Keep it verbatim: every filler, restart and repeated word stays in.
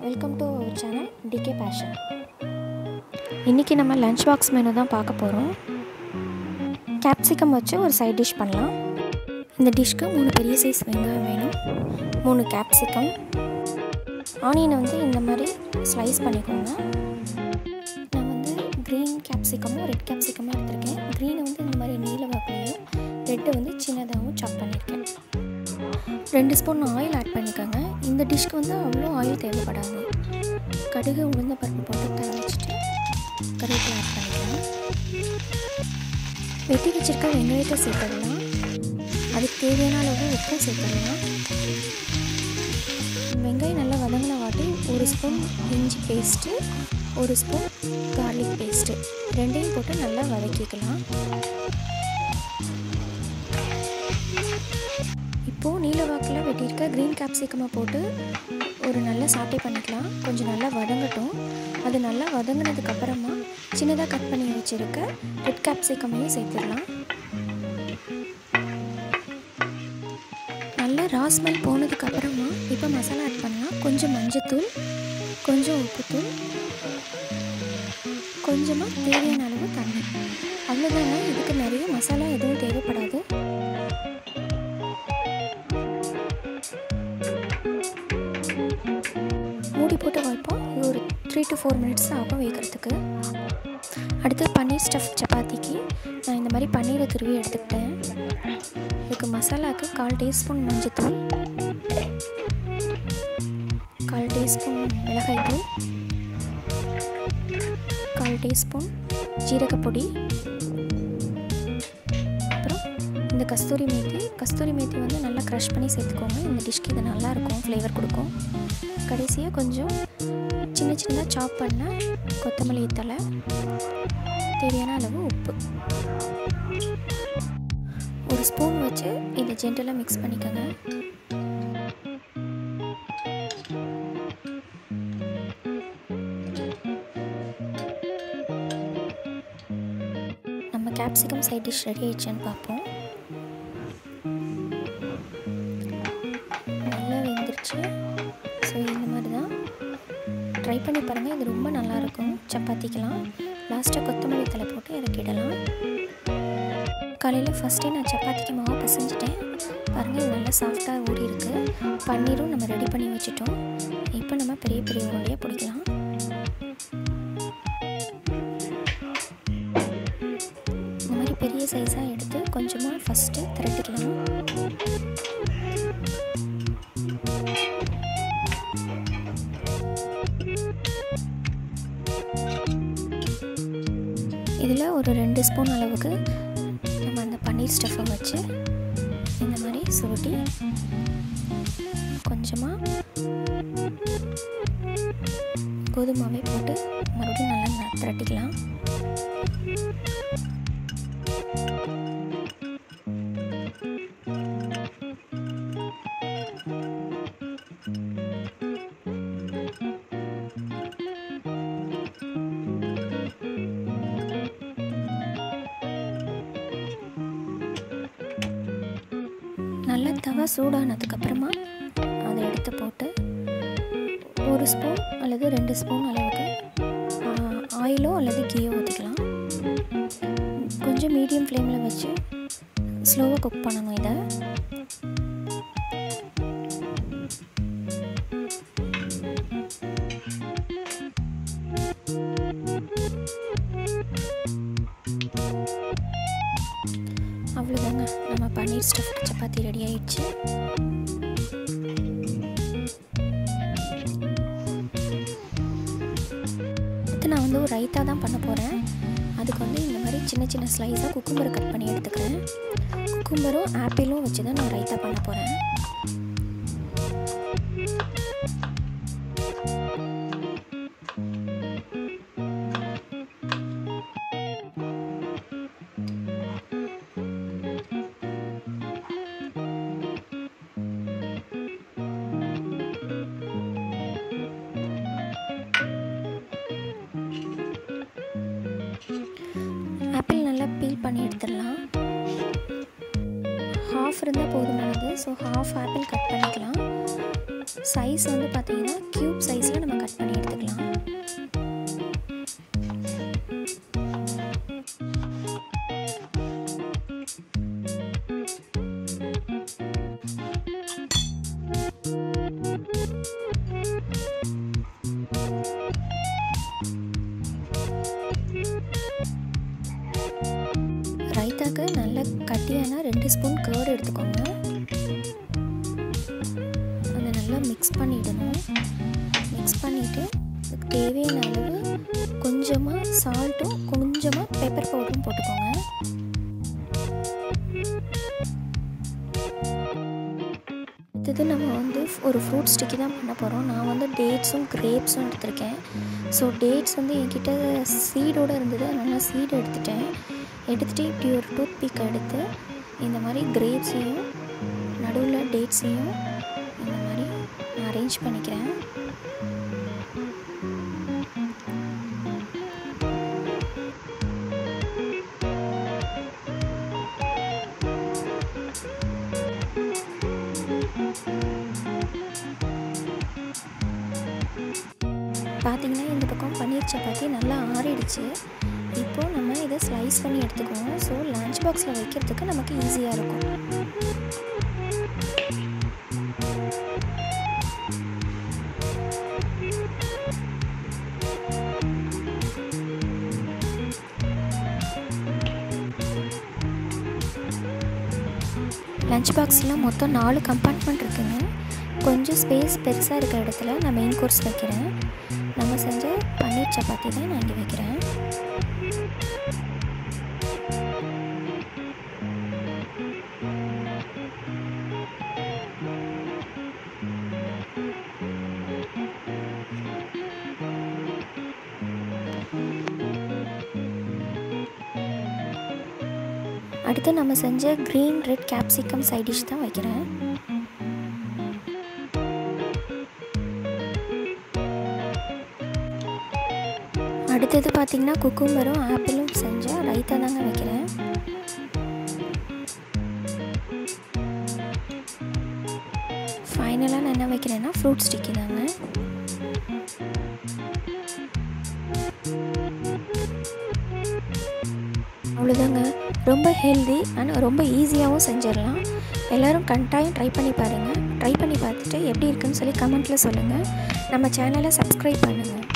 Welcome to our channel DK fashion. இன்றைக்கி நம்ம lunch box menu தான் பார்க்க போகிறோம். கேப்சிகம் வச்சு ஒரு சைட் டிஷ் பண்ணலாம். இந்த டிஷ்க்கு மூணு பெரிய சைஸ் வெங்காயம் வேணும், மூணு கேப்சிகம், ஆனியனை வந்து இந்த மாதிரி ஸ்லைஸ் பண்ணிக்கோங்க. நான் வந்து க்ரீன் கேப்சிகமும் ரெட் கேப்சிகமும் எடுத்திருக்கேன். க்ரீனை வந்து இந்த மாதிரி நீல வாக்கிலையும், ரெட்டை வந்து சின்னதாகவும் சாப் பண்ணியிருக்கேன். ரெண்டு ஸ்பூன் ஆயில் ஆட் பண்ணிக்கோங்க. இந்த டிஷ்க்கு வந்து அவ்வளோ ஆயில் தேவைப்படாது. கடுகு உளுந்த பருப்பு போட்டு தர வச்சுட்டு கருவேப்பிலை ஆட் பண்ணிக்கலாம். வெட்டி வச்சுருக்க வெங்காயத்தை சேர்த்துடலாம். அதுக்கு தேவையான அளவு உப்பு சேர்த்துடலாம். வெங்காயம் நல்லா வதங்கின வாட்டி ஒரு ஸ்பூன் இஞ்சி பேஸ்ட்டு, ஒரு ஸ்பூன் கார்லிக் பேஸ்ட்டு ரெண்டையும் போட்டு நல்லா வதக்கிக்கலாம். இப்போது நீல வாக்கில் வெட்டியிருக்க க்ரீன் கேப்சிகமை போட்டு ஒரு நல்லா சாட்டை பண்ணிக்கலாம். கொஞ்சம் நல்லா வதங்கட்டும். அது நல்லா வதங்கினதுக்கப்புறமா சின்னதாக கட் பண்ணி வச்சுருக்க ரெட் கேப்சிகமையும் சேர்த்துடலாம். நல்லா ரா ஸ்மெல் போனதுக்கப்புறமா இப்போ மசாலா ஆட் பண்ணலாம். கொஞ்சம் மஞ்சத்தூள், கொஞ்சம் உப்புத்தூள், கொஞ்சமாக தேவையான அளவு தண்ணி. அவ்வளோதாங்க. இதுக்கு நிறைய மசாலா எதுவும் தேவைப்படாது. மூடி போட்டு வைப்போம். இது ஒரு த்ரீ டு ஃபோர் மினிட்ஸ் ஆகும் வேகிறதுக்கு. அடுத்து பன்னீர் ஸ்டஃப் சப்பாத்திக்கு நான் இந்த மாதிரி பன்னீரை துருவி எடுத்துக்கிட்டேன். இதுக்கு மசாலாவுக்கு கால் டீஸ்பூன் மஞ்சத்தூள், கால் டீஸ்பூன் மிளகாய்த்தூள், கால் டீஸ்பூன் ஜீரகப்பொடி, அப்புறம் இந்த கஸ்தூரி மேத்தி. கஸ்தூரி மேத்தி வந்து நல்லா க்ரஷ் பண்ணி சேர்த்துக்கோங்க. இந்த டிஷ்க்கு இது நல்லாயிருக்கும், ஃப்ளேவர் கொடுக்கும். கடைசியாக கொஞ்சம் சின்ன சின்னதாக சாப் பண்ண கொத்தமல்லி தழை, தேவையான அளவு உப்பு. ஒரு ஸ்பூன் வச்சு இதை ஜென்டலாக மிக்ஸ் பண்ணிக்கோங்க. நம்ம கேப்சிகம் சைட் டிஷ் ரெடி ஆயிடுச்சுன்னு பார்ப்போம். நல்லா வெந்துருச்சு. ஸோ இந்த மாதிரி தான் ட்ரை பண்ணி பாருங்கள். இது ரொம்ப நல்லாயிருக்கும் சப்பாத்திக்கலாம். லாஸ்ட்டாக கொத்தமல்லி தழை போட்டு இறக்கிடலாம். காலையில் ஃபஸ்ட்டே நான் சப்பாத்திக்கு மாவு பிசைஞ்சிட்டேன். பாருங்கள், இது நல்லா சாஃப்டாக ஊறி இருக்குது. பன்னீரும் நம்ம ரெடி பண்ணி வச்சுட்டோம். இப்போ நம்ம பெரிய பெரிய உருண்டையாக பிடிக்கலாம். இந்த மாதிரி பெரிய சைஸாக எடுத்து கொஞ்சமாக ஃபஸ்ட்டு திரட்டிக்கலாம். இதில் ஒரு ரெண்டு ஸ்பூன் அளவுக்கு நம்ம அந்த பன்னீர் ஸ்டஃப்பை வச்சு இந்த மாதிரி சுருட்டி கொஞ்சமாக கோதுமாவை போட்டு மறுபடியும் நல்லா திரட்டிக்கலாம். நல்லா தவா சூடானதுக்கப்புறமா அதை எடுத்து போட்டு ஒரு ஸ்பூன் அல்லது ரெண்டு ஸ்பூன் அளவுக்கு ஆயிலோ அல்லது கீயோ ஊற்றிக்கலாம். கொஞ்சம் மீடியம் ஃப்ளேமில் வச்சு ஸ்லோவாக குக் பண்ணணும். இதை அவ்வளோதாங்க, நம்ம பன்னீர் ஸ்டஃப் சப்பாத்தி ரெடி ஆயிடுச்சு. அடுத்து நான் வந்து ஒரு ரைத்தா தான் பண்ண போகிறேன். அதுக்கு வந்து இந்த மாதிரி சின்ன சின்ன ஸ்லைஸாக குக்கும்பரை கட் பண்ணி எடுத்துக்கிறேன். குக்கும்பரும் ஆப்பிளும் வச்சு தான் நான் ரைத்தா பண்ண போகிறேன். ஆப்பிள் நல்லா பீல் பண்ணி எடுத்துடலாம். ஹாஃப் இருந்தால் போதுமானது. ஸோ ஹாஃப் ஆப்பிள் கட் பண்ணிக்கலாம். சைஸ் வந்து பார்த்திங்கன்னா க்யூப் சைஸில் நம்ம கட் பண்ணி எடுத்துக்கலாம். ரைத்தாக்கு நல்ல கட்டியான ரெண்டு ஸ்பூன் கர்ட் எடுத்துக்கோங்க. அதை நல்லா மிக்ஸ் பண்ணிவிடணும். மிக்ஸ் பண்ணிவிட்டு அதுக்கு தேவையான அளவு கொஞ்சமாக சால்ட்டும் கொஞ்சமாக பெப்பர் பவுடரும் போட்டுக்கோங்க. அடுத்தது நம்ம வந்து ஒரு ஃப்ரூட் ஸ்டிக்கி தான் பண்ண போகிறோம். நான் வந்து டேட்ஸும் கிரேப்ஸும் எடுத்திருக்கேன். ஸோ டேட்ஸ் வந்து என்கிட்ட சீடோடு இருந்தது, அதனால் சீடு எடுத்துட்டேன். எடுத்துகிட்டு இப்படி ஒரு டூத் பிக் எடுத்து இந்த மாதிரி கிரேப்ஸையும் நடுவில் டேட்ஸையும் இந்த மாதிரி நான் அரேஞ்ச் பண்ணிக்கிறேன். பார்த்திங்கன்னா இந்த பக்கம் பன்னீர் சப்பாத்தி நல்லா ஆறிடுச்சு. இப்போது நம்ம இதை ஸ்லைஸ் பண்ணி எடுத்துக்குவோம். ஸோ லஞ்ச் பாக்ஸில் வைக்கிறதுக்கு நமக்கு ஈஸியாக இருக்கும். லஞ்ச் பாக்ஸில் மொத்தம் நாலு கம்பார்ட்மெண்ட் இருக்குங்க. கொஞ்சம் ஸ்பேஸ் பெருசாக இருக்கிற இடத்துல நான் மெயின் கோர்ஸ் வைக்கிறேன். நம்ம செஞ்ச பன்னீர் சப்பாத்தி தான் நான் இங்கே வைக்கிறேன். அடுத்து நம்ம செஞ்ச green red capsicum side dish தான் வைக்கிறேன். அடுத்தது பார்த்திங்கன்னா குக்கும்பரும் ஆப்பிளும் செஞ்ச ரைத்தா தாங்க வைக்கிறேன். ஃபைனலாக நான் என்ன வைக்கிறேன்னா ஃப்ரூட் ஸ்டிக்கி தாங்க. அவ்வளோதாங்க. ரொம்ப ஹெல்தி ஆனால் ரொம்ப ஈஸியாகவும் செஞ்சிடலாம். எல்லோரும் கட்டாயம் ட்ரை பண்ணி பாருங்கள். ட்ரை பண்ணி பார்த்துட்டு எப்படி இருக்குன்னு சொல்லி கமெண்ட்டில் சொல்லுங்கள். நம்ம சேனலை சப்ஸ்கிரைப் பண்ணுங்கள்.